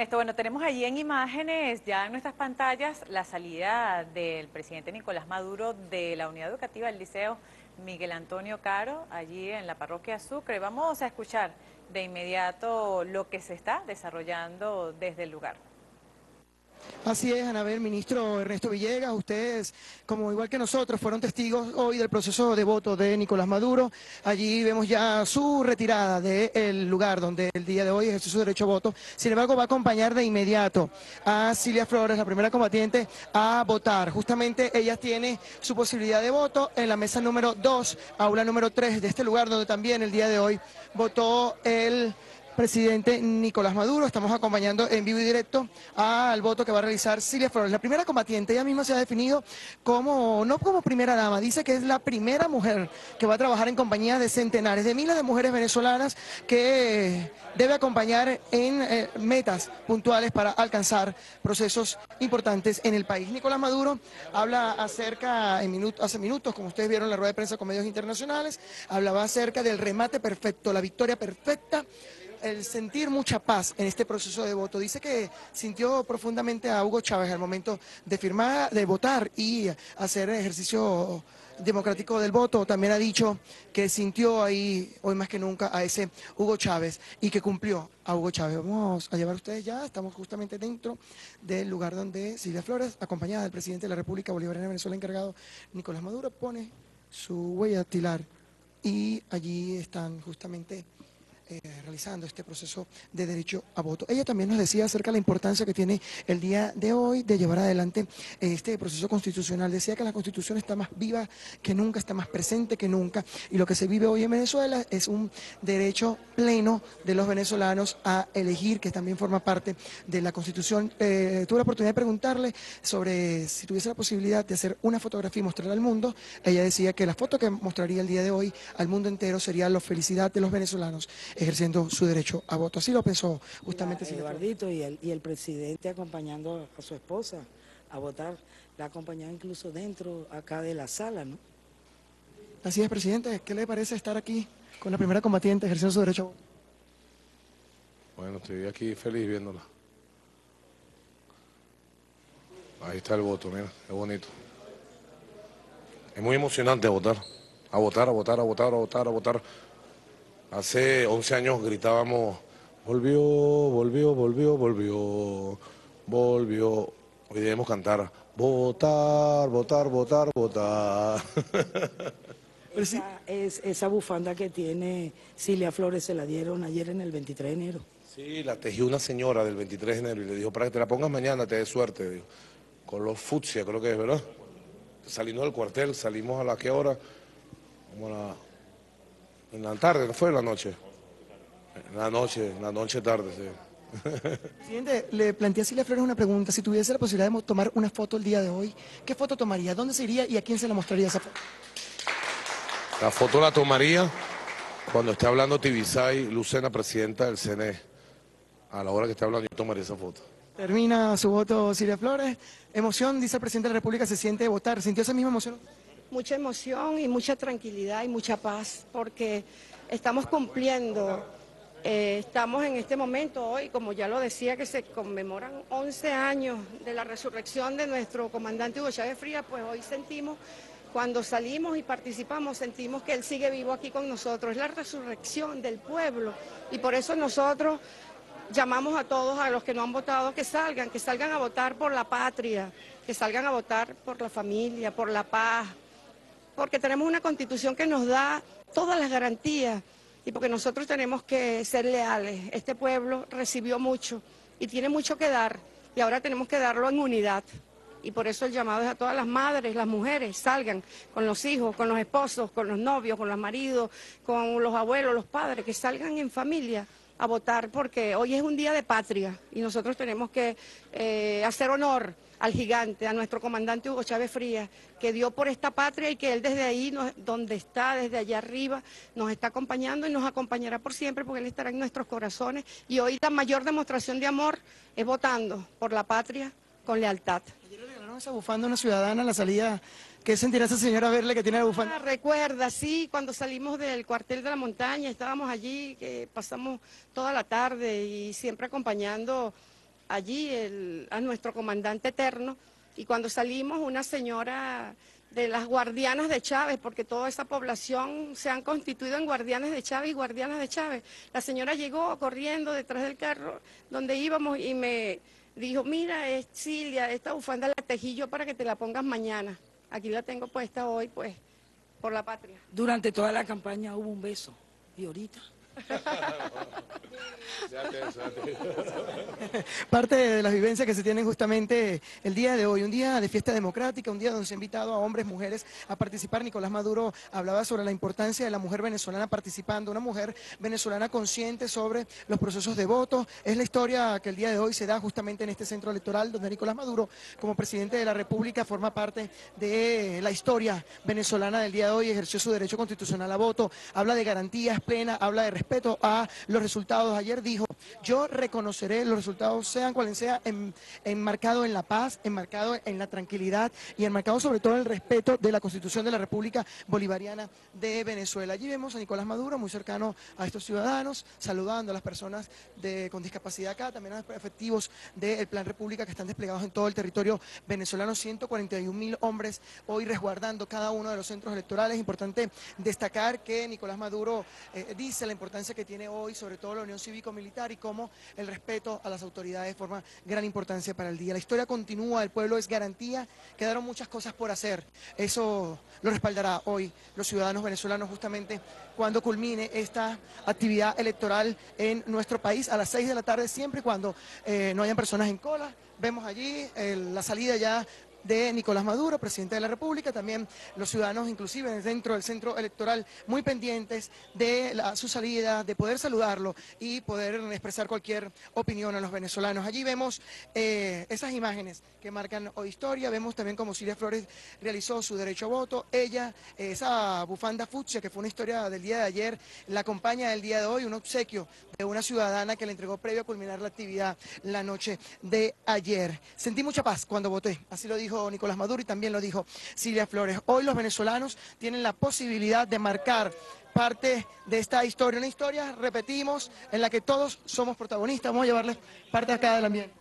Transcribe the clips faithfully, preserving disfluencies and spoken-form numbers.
Ernesto. Bueno, tenemos allí en imágenes, ya en nuestras pantallas, la salida del presidente Nicolás Maduro de la Unidad Educativa del Liceo Miguel Antonio Caro, allí en la parroquia Sucre. Vamos a escuchar de inmediato lo que se está desarrollando desde el lugar. Así es, Anabel, ministro Ernesto Villegas, ustedes, como igual que nosotros, fueron testigos hoy del proceso de voto de Nicolás Maduro. Allí vemos ya su retirada del lugar donde el día de hoy ejerce su derecho a voto. Sin embargo, va a acompañar de inmediato a Cilia Flores, la primera combatiente, a votar. Justamente ella tiene su posibilidad de voto en la mesa número dos, aula número tres de este lugar, donde también el día de hoy votó el presidente Nicolás Maduro. Estamos acompañando en vivo y directo al voto que va a realizar Cilia Flores. La primera combatiente, ella misma se ha definido como, no como primera dama, dice que es la primera mujer que va a trabajar en compañía de centenares, de miles de mujeres venezolanas que debe acompañar en eh, metas puntuales para alcanzar procesos importantes en el país. Nicolás Maduro habla acerca, en minutos, hace minutos, como ustedes vieron en la rueda de prensa con medios internacionales, hablaba acerca del remate perfecto, la victoria perfecta, el sentir mucha paz en este proceso de voto. Dice que sintió profundamente a Hugo Chávez al momento de firmar, de votar y hacer ejercicio democrático del voto. También ha dicho que sintió ahí, hoy más que nunca, a ese Hugo Chávez y que cumplió a Hugo Chávez. Vamos a llevar a ustedes ya, estamos justamente dentro del lugar donde Cilia Flores, acompañada del presidente de la República Bolivariana de Venezuela encargado, Nicolás Maduro, pone su huella dactilar y allí están justamente Eh, realizando este proceso de derecho a voto. Ella también nos decía acerca de la importancia que tiene el día de hoy de llevar adelante este proceso constitucional. Decía que la Constitución está más viva que nunca, está más presente que nunca, y lo que se vive hoy en Venezuela es un derecho pleno de los venezolanos a elegir, que también forma parte de la Constitución. Eh, tuve la oportunidad de preguntarle sobre si tuviese la posibilidad de hacer una fotografía y mostrarla al mundo. Ella decía que la foto que mostraría el día de hoy al mundo entero sería la felicidad de los venezolanos ejerciendo su derecho a voto. Así lo pensó justamente Mira, Eduardito y el, y el presidente acompañando a su esposa a votar, la acompañaba incluso dentro acá de la sala, ¿no? Así es, presidente. ¿Qué le parece estar aquí con la primera combatiente ejerciendo su derecho a voto? Bueno, estoy aquí feliz viéndola. Ahí está el voto, mira, es bonito. Es muy emocionante votar, a votar, a votar, a votar, a votar, a votar. Hace once años gritábamos, volvió, volvió, volvió, volvió, volvió. Hoy debemos cantar, votar, votar, votar, votar. Esa, es, esa bufanda que tiene Cilia Flores se la dieron ayer en el veintitrés de enero. Sí, la tejió una señora del veintitrés de enero y le dijo, para que te la pongas mañana, te dé suerte. Dijo. Con los fucsia, creo que es, ¿verdad? Saliendo del cuartel, salimos a la qué hora, como a la... En la tarde, ¿no fue en la noche? En la noche, en la noche tarde, sí. Presidente, le planteé a Cilia Flores una pregunta. Si tuviese la posibilidad de tomar una foto el día de hoy, ¿qué foto tomaría? ¿Dónde se iría y a quién se la mostraría esa foto? La foto la tomaría cuando esté hablando Tibisay, Lucena, presidenta del C N E. A la hora que esté hablando, yo tomaría esa foto. Termina su voto Cilia Flores. Emoción, dice el presidente de la República, se siente de votar. ¿Sintió esa misma emoción? Mucha emoción y mucha tranquilidad y mucha paz, porque estamos cumpliendo, eh, estamos en este momento hoy, como ya lo decía, que se conmemoran once años de la resurrección de nuestro comandante Hugo Chávez Frías, pues hoy sentimos, cuando salimos y participamos, sentimos que él sigue vivo aquí con nosotros, es la resurrección del pueblo, y por eso nosotros llamamos a todos, a los que no han votado, que salgan, que salgan a votar por la patria, que salgan a votar por la familia, por la paz, porque tenemos una constitución que nos da todas las garantías y porque nosotros tenemos que ser leales. Este pueblo recibió mucho y tiene mucho que dar y ahora tenemos que darlo en unidad. Y por eso el llamado es a todas las madres, las mujeres, salgan con los hijos, con los esposos, con los novios, con los maridos, con los abuelos, los padres, que salgan en familia a votar porque hoy es un día de patria y nosotros tenemos que eh, hacer honor al gigante, a nuestro comandante Hugo Chávez Frías, que dio por esta patria y que él desde ahí, nos, donde está, desde allá arriba, nos está acompañando y nos acompañará por siempre porque él estará en nuestros corazones. Y hoy la mayor demostración de amor es votando por la patria con lealtad. Ayer le regalaron esa bufanda a una ciudadana a la salida. ¿Qué sentirá esa señora verle que tiene la bufanda? Ah, recuerda, sí, cuando salimos del cuartel de la montaña, estábamos allí, que pasamos toda la tarde y siempre acompañando allí el, a nuestro comandante eterno, y cuando salimos una señora de las guardianas de Chávez, porque toda esa población se han constituido en guardianes de Chávez y guardianas de Chávez. La señora llegó corriendo detrás del carro donde íbamos y me dijo, mira, es Cilia, esta bufanda la tejí yo para que te la pongas mañana. Aquí la tengo puesta hoy, pues, por la patria. Durante toda la campaña hubo un beso, y ahorita... Parte de las vivencias que se tienen justamente el día de hoy, un día de fiesta democrática, un día donde se ha invitado a hombres, mujeres a participar. Nicolás Maduro hablaba sobre la importancia de la mujer venezolana participando, una mujer venezolana consciente sobre los procesos de voto. Es la historia que el día de hoy se da justamente en este centro electoral, donde Nicolás Maduro, como presidente de la República, forma parte de la historia venezolana del día de hoy, ejerció su derecho constitucional a voto, habla de garantías plenas, habla de respeto a los resultados. Ayer dijo, yo reconoceré los resultados, sean cuales sean, en, enmarcado en la paz, enmarcado en la tranquilidad y enmarcado sobre todo en el respeto de la Constitución de la República Bolivariana de Venezuela. Allí vemos a Nicolás Maduro muy cercano a estos ciudadanos, saludando a las personas de, con discapacidad acá, también a los efectivos del Plan República que están desplegados en todo el territorio venezolano, ciento cuarenta y un mil hombres hoy resguardando cada uno de los centros electorales. Importante destacar que Nicolás Maduro eh, dice la importancia que tiene hoy, sobre todo la unión cívico-militar, y cómo el respeto a las autoridades forma gran importancia para el día. La historia continúa, el pueblo es garantía, quedaron muchas cosas por hacer. Eso lo respaldará hoy los ciudadanos venezolanos justamente cuando culmine esta actividad electoral en nuestro país a las seis de la tarde, siempre y cuando eh, no hayan personas en cola. Vemos allí el, la salida ya de Nicolás Maduro, presidente de la República, también los ciudadanos inclusive dentro del centro electoral muy pendientes de la, su salida, de poder saludarlo y poder expresar cualquier opinión a los venezolanos. Allí vemos eh, esas imágenes que marcan hoy historia, vemos también cómo Cilia Flores realizó su derecho a voto, ella, eh, esa bufanda fucsia que fue una historia del día de ayer, la acompaña del día de hoy, un obsequio de una ciudadana que le entregó previo a culminar la actividad la noche de ayer. Sentí mucha paz cuando voté, así lo dijo Nicolás Maduro y también lo dijo Cilia Flores. Hoy los venezolanos tienen la posibilidad de marcar parte de esta historia, una historia, repetimos, en la que todos somos protagonistas. Vamos a llevarles parte acá del ambiente.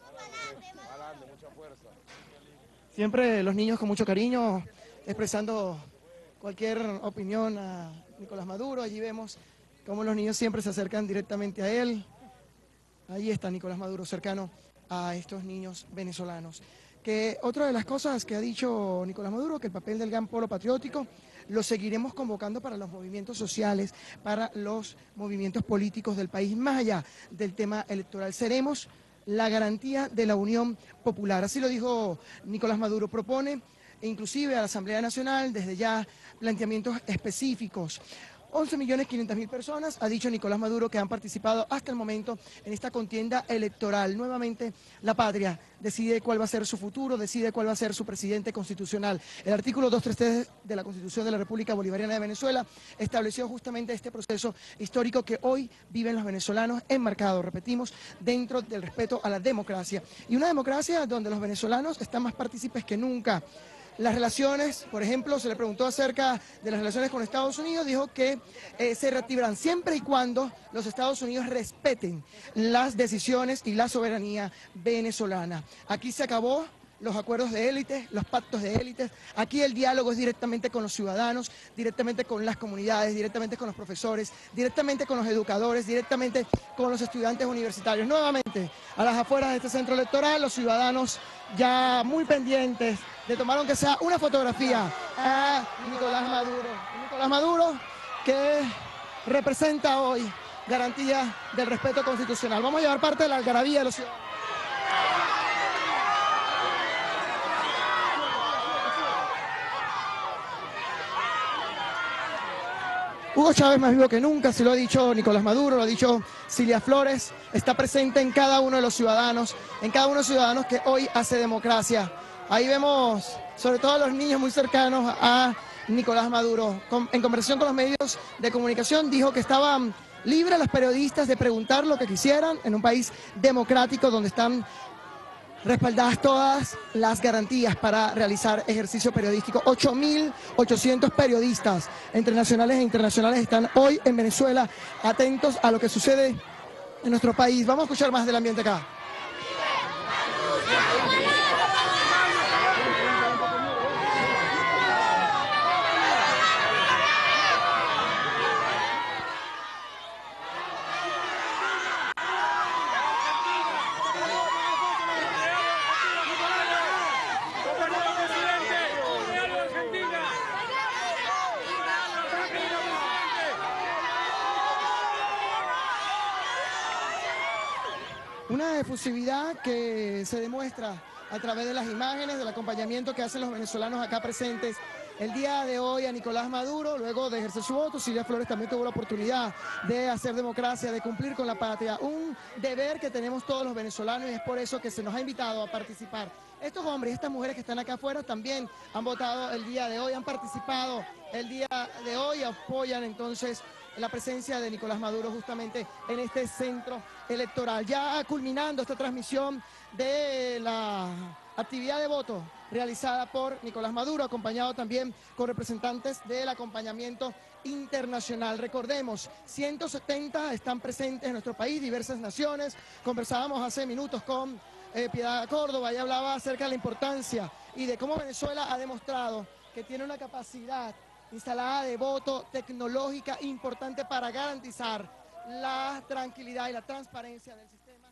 Siempre los niños con mucho cariño expresando cualquier opinión a Nicolás Maduro. Allí vemos cómo los niños siempre se acercan directamente a él. Ahí está Nicolás Maduro cercano a estos niños venezolanos. Que otra de las cosas que ha dicho Nicolás Maduro, que el papel del gran polo patriótico lo seguiremos convocando para los movimientos sociales, para los movimientos políticos del país, más allá del tema electoral. Seremos la garantía de la unión popular. Así lo dijo Nicolás Maduro. Propone inclusive a la Asamblea Nacional desde ya planteamientos específicos. once millones quinientas mil personas, ha dicho Nicolás Maduro, que han participado hasta el momento en esta contienda electoral. Nuevamente, la patria decide cuál va a ser su futuro, decide cuál va a ser su presidente constitucional. El artículo doscientos treinta y tres de la Constitución de la República Bolivariana de Venezuela estableció justamente este proceso histórico que hoy viven los venezolanos, enmarcado, repetimos, dentro del respeto a la democracia. Y una democracia donde los venezolanos están más partícipes que nunca. Las relaciones, por ejemplo, se le preguntó acerca de las relaciones con Estados Unidos, dijo que eh, se reactivarán siempre y cuando los Estados Unidos respeten las decisiones y la soberanía venezolana. Aquí se acabó los acuerdos de élite, los pactos de élites. Aquí el diálogo es directamente con los ciudadanos, directamente con las comunidades, directamente con los profesores, directamente con los educadores, directamente con los estudiantes universitarios. Nuevamente, a las afueras de este centro electoral, los ciudadanos ya muy pendientes de tomar aunque sea una fotografía a Nicolás Maduro. Nicolás Maduro, que representa hoy garantía del respeto constitucional. Vamos a llevar parte de la algarabía de los ciudadanos. Hugo Chávez más vivo que nunca, se lo ha dicho Nicolás Maduro, lo ha dicho Cilia Flores, está presente en cada uno de los ciudadanos, en cada uno de los ciudadanos que hoy hace democracia. Ahí vemos sobre todo a los niños muy cercanos a Nicolás Maduro. En conversación con los medios de comunicación dijo que estaban libres los periodistas de preguntar lo que quisieran en un país democrático donde están respaldadas todas las garantías para realizar ejercicio periodístico. ocho mil ochocientos periodistas entre nacionales e internacionales están hoy en Venezuela atentos a lo que sucede en nuestro país. Vamos a escuchar más del ambiente acá. Una efusividad que se demuestra a través de las imágenes, del acompañamiento que hacen los venezolanos acá presentes el día de hoy a Nicolás Maduro, luego de ejercer su voto. Silvia Flores también tuvo la oportunidad de hacer democracia, de cumplir con la patria, un deber que tenemos todos los venezolanos y es por eso que se nos ha invitado a participar. Estos hombres y estas mujeres que están acá afuera también han votado el día de hoy, han participado el día de hoy, apoyan entonces la presencia de Nicolás Maduro justamente en este centro electoral. Ya culminando esta transmisión de la actividad de voto realizada por Nicolás Maduro, acompañado también con representantes del acompañamiento internacional. Recordemos, ciento setenta están presentes en nuestro país, diversas naciones. Conversábamos hace minutos con eh, Piedad Córdoba y hablaba acerca de la importancia y de cómo Venezuela ha demostrado que tiene una capacidad instalada de voto tecnológica importante para garantizar la tranquilidad y la transparencia del sistema.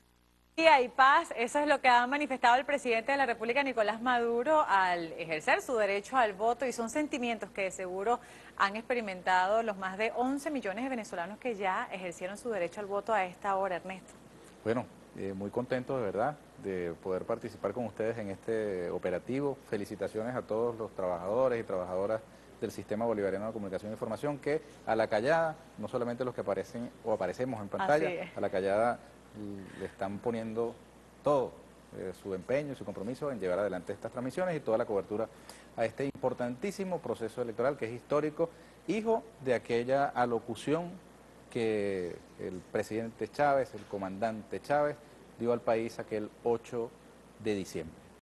Y paz, eso es lo que ha manifestado el presidente de la República, Nicolás Maduro, al ejercer su derecho al voto, y son sentimientos que de seguro han experimentado los más de once millones de venezolanos que ya ejercieron su derecho al voto a esta hora, Ernesto. Bueno, eh, muy contento de verdad de poder participar con ustedes en este operativo. Felicitaciones a todos los trabajadores y trabajadoras del Sistema Bolivariano de Comunicación e Información, que a la callada, no solamente los que aparecen o aparecemos en pantalla, a la callada le están poniendo todo eh, su empeño y su compromiso en llevar adelante estas transmisiones y toda la cobertura a este importantísimo proceso electoral que es histórico, hijo de aquella alocución que el presidente Chávez, el comandante Chávez, dio al país aquel ocho de diciembre.